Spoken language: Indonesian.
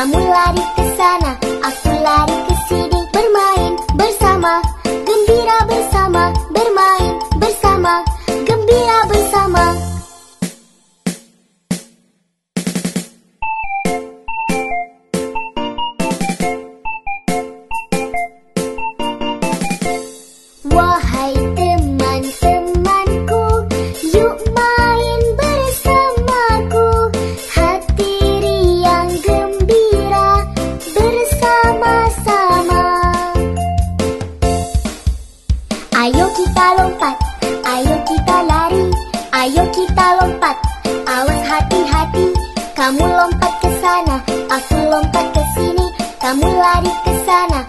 Kamu lari ke sana, aku lari ke sini. Bermain bersama, gembira bersama. Bermain bersama, gembira bersama. Wahai teman-temanku, yuk main bersamaku. Hati riang gembira bersama-sama. Ayo kita lompat, ayo kita lari. Ayo kita lompat, awas hati-hati. Kamu lompat ke sana, aku lompat ke sini. Kamu lari ke sana,